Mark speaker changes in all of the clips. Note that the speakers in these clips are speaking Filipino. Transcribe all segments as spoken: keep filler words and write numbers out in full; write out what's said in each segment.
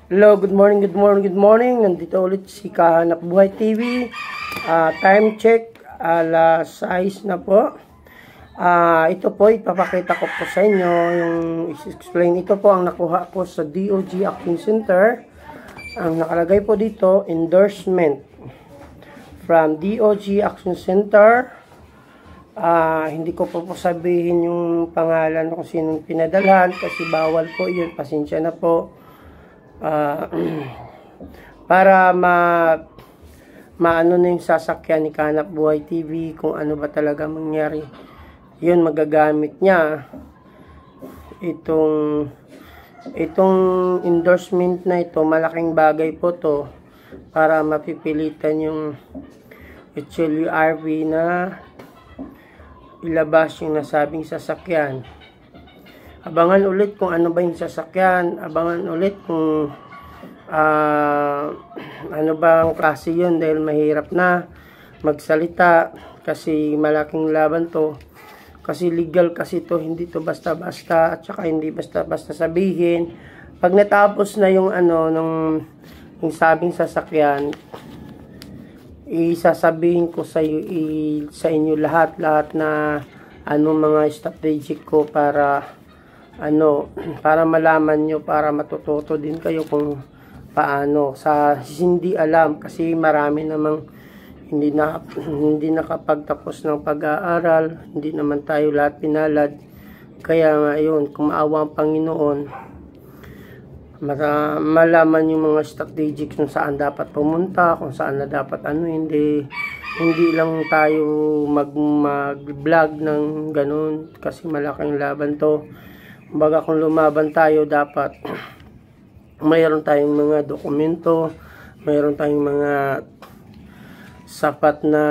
Speaker 1: Hello, good morning, good morning, good morning. Nandito ulit si Kahanap Buhay T V. Uh, time check, alas sais na po. Uh, ito po, ipapakita ko po sa inyo yung explain. Ito po ang nakuha ko sa D O G Acting Center. Ang nakalagay po dito, endorsement from D O G Action Center. Uh, hindi ko po po sabihin yung pangalan kung sinong pinadalhan kasi bawal po yun. Pasensya na po. Uh, para ma maano na yung sasakyan ni Kahanap Buhay T V kung ano ba talaga mangyari, yun magagamit niya itong itong endorsement na ito. Malaking bagay po to para mapipilitan yung H L U R V na ilabas yung nasabing sasakyan. Abangan ulit kung ano ba yung sasakyan. Abangan ulit kung uh, ano ba ang klase yun, dahil mahirap na magsalita kasi malaking laban to. Kasi legal kasi to, hindi to basta-basta at saka hindi basta-basta sabihin. Pag natapos na yung ano nung yung sabing sasakyan, isasabihin ko sa iyo, i, sa inyo lahat-lahat na ano mga strategic ko para ano, para malaman nyo, para matututo din kayo kung paano. Sa hindi alam, kasi marami namang hindi na hindi nakapagtapos ng pag-aaral, hindi naman tayo lahat pinalad. Kaya ngayon, kung maawa ang Panginoon, mara, malaman yung mga strategic kung saan dapat pumunta, kung saan na dapat ano, hindi hindi lang tayo mag mag-vlog ng ganun kasi malaking laban to. Baga kung lumaban tayo, dapat mayroon tayong mga dokumento, mayroon tayong mga sapat na,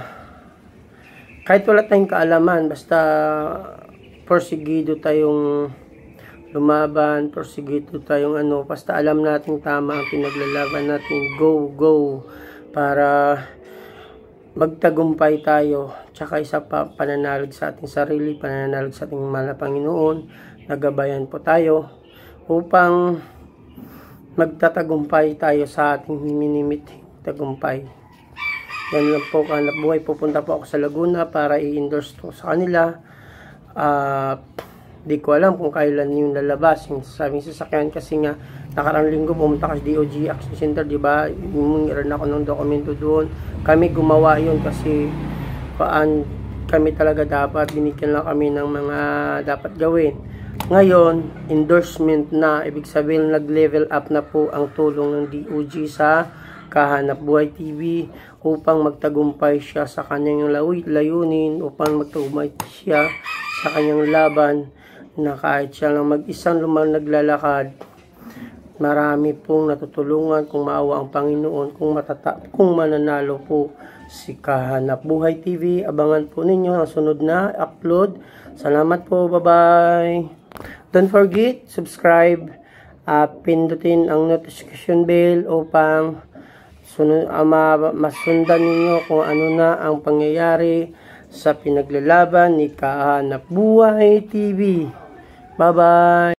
Speaker 1: kahit wala tayong kaalaman, basta porsigido tayong lumaban, porsigido tayong ano, basta alam natin tama ang pinaglalaban natin, go, go, para magtagumpay tayo. Tsaka isa pa, pananalig sa ating sarili, pananalig sa ating mahal na Panginoon. Nagabayan po tayo upang magtatagumpay tayo sa ating minimit tagumpay. Yan lang po, Kahanap Buhay. Pupunta po ako sa Laguna para i-endorse to sa kanila. Uh, di ko alam kung kailan yung lalabas yung sabing sasakyan kasi nga nakarang linggo pumunta ka sa D O G Action Center, di ba? Humingiran ako ng dokumento doon. Kami gumawa yun kasi paan kami talaga dapat, binigyan lang kami ng mga dapat gawin. Ngayon, endorsement na, ibig sabihin nag-level up na po ang tulong ng D O G sa Kahanap Buhay T V upang magtagumpay siya sa kanyang layunin, upang magtagumpay siya sa kanyang laban, na kahit siya lang mag-isang lumang naglalakad, marami pong natutulungan kung maawa ang Panginoon, kung matata kung mananalo po si Kahanap Buhay T V. Abangan po ninyo ang sunod na upload. Salamat po, bye-bye. Don't forget, subscribe, uh, pindutin ang notification bell upang sunod, uh, masundan ninyo kung ano na ang pangyayari sa pinaglalaban ni Kahanap Buhay T V. Bye-bye!